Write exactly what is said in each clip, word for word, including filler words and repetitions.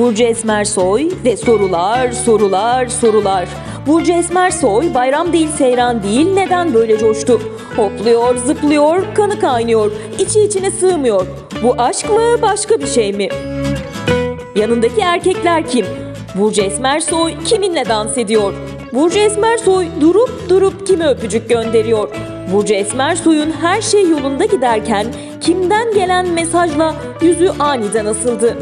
Burcu Esmersoy ve sorular, sorular, sorular. Burcu Esmersoy bayram değil seyran değil neden böyle coştu? Hopluyor, zıplıyor, kanı kaynıyor, içi içine sığmıyor. Bu aşk mı başka bir şey mi? Yanındaki erkekler kim? Burcu Esmersoy kiminle dans ediyor? Burcu Esmersoy durup durup kime öpücük gönderiyor? Burcu Esmersoy'un her şey yolunda giderken kimden gelen mesajla yüzü aniden asıldı?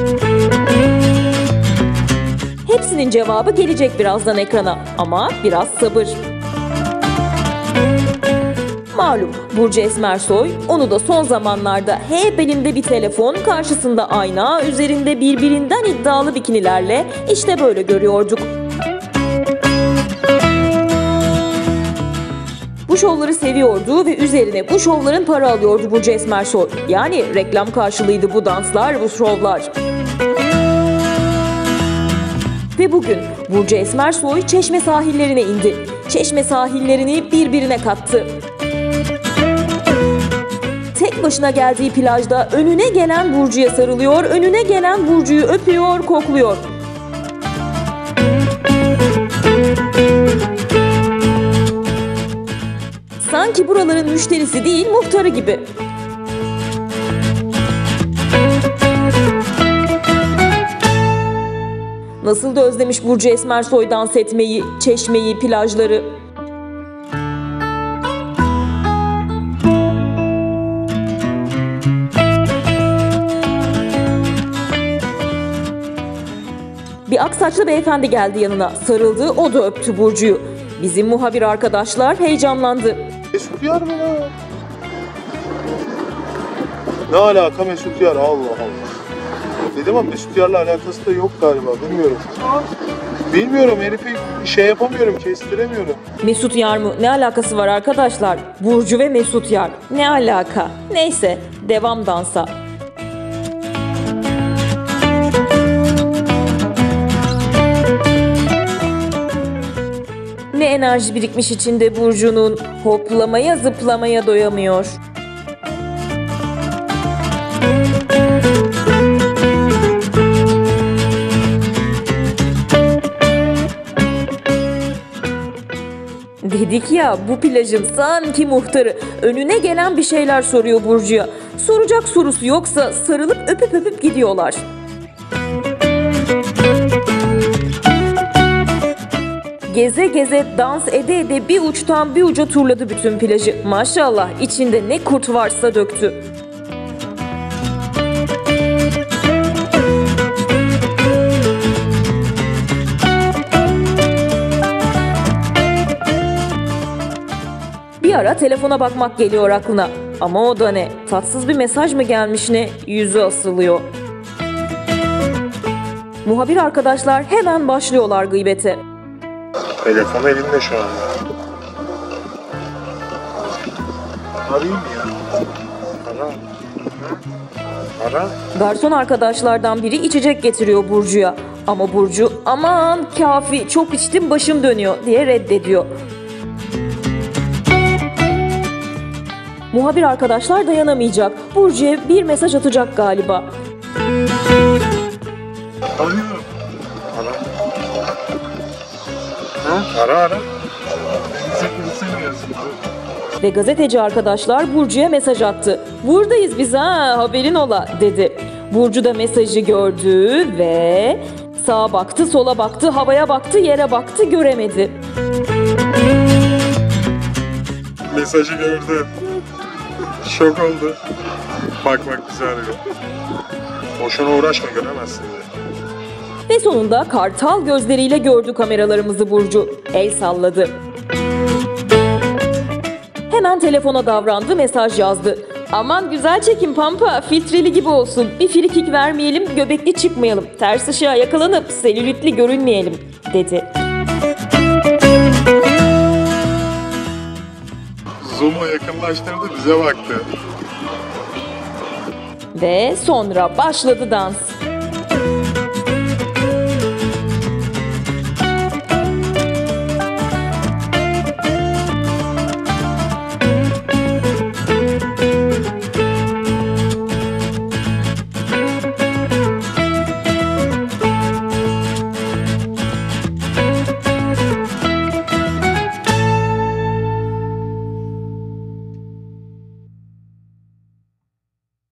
Hepsinin cevabı gelecek birazdan ekrana ama biraz sabır. Malum Burcu Esmersoy, onu da son zamanlarda hep elinde bir telefon, karşısında ayna, üzerinde birbirinden iddialı bikinilerle işte böyle görüyorduk. Bu şovları seviyordu ve üzerine bu şovların para alıyordu Burcu Esmersoy. Yani reklam karşılığıydı bu danslar, bu şovlar. Ve bugün Burcu Esmersoy Çeşme sahillerine indi. Çeşme sahillerini birbirine kattı. Tek başına geldiği plajda önüne gelen Burcu'ya sarılıyor, önüne gelen Burcu'yu öpüyor, kokluyor. Sanki buraların müşterisi değil, muhtarı gibi. Nasıl da özlemiş Burcu Esmersoy dans etmeyi, Çeşme'yi, plajları. Bir aksaçlı beyefendi geldi yanına, sarıldı, o da öptü Burcu'yu. Bizim muhabir arkadaşlar heyecanlandı. Mesut Yar mı lan? Ne alaka Mesut Yar? Allah Allah. Dedim ama Mesut Yar'la alakası da yok galiba, bilmiyorum. Bilmiyorum, herifi şey yapamıyorum, kestiremiyorum. Mesut Yar mı? Ne alakası var arkadaşlar? Burcu ve Mesut Yar. Ne alaka? Neyse, devam dansa. Ne enerji birikmiş içinde Burcu'nun, hoplamaya zıplamaya doyamıyor. Dedik ya, bu plajın sanki muhtarı önüne gelen bir şeyler soruyor Burcu'ya. Soracak sorusu yoksa sarılıp öpüp öpüp gidiyorlar. Geze geze, dans ede ede bir uçtan bir uca turladı bütün plajı. Maşallah içinde ne kurt varsa döktü. Bir ara telefona bakmak geliyor aklına. Ama o da ne? Tatsız bir mesaj mı gelmiş ne? Yüzü asılıyor. Muhabir arkadaşlar hemen başlıyorlar gıybete. Telefon elimde şu anda. Arayayım ya. Ara. Ara. Garson arkadaşlardan biri içecek getiriyor Burcu'ya. Ama Burcu aman kafi çok içtim başım dönüyor diye reddediyor. Muhabir arkadaşlar dayanamayacak. Burcu'ya bir mesaj atacak galiba. Arıyorum. Ara. Ha? Ara ara. Ve gazeteci arkadaşlar Burcu'ya mesaj attı. Buradayız biz ha, haberin ola dedi. Burcu da mesajı gördü ve sağa baktı, sola baktı, havaya baktı, yere baktı, göremedi. Mesajı gördü. Şok oldu. Bak bak bizi arıyor. Boşuna uğraşma, göremezsin diye. Ve sonunda kartal gözleriyle gördü kameralarımızı Burcu. El salladı. Hemen telefona davrandı, mesaj yazdı. Aman güzel çekim Pampa, filtreli gibi olsun. Bir frikik vermeyelim, göbekli çıkmayalım. Ters ışığa yakalanıp selülitli görünmeyelim dedi. Zoom'u yakınlaştırdı, bize baktı. Ve sonra başladı dans.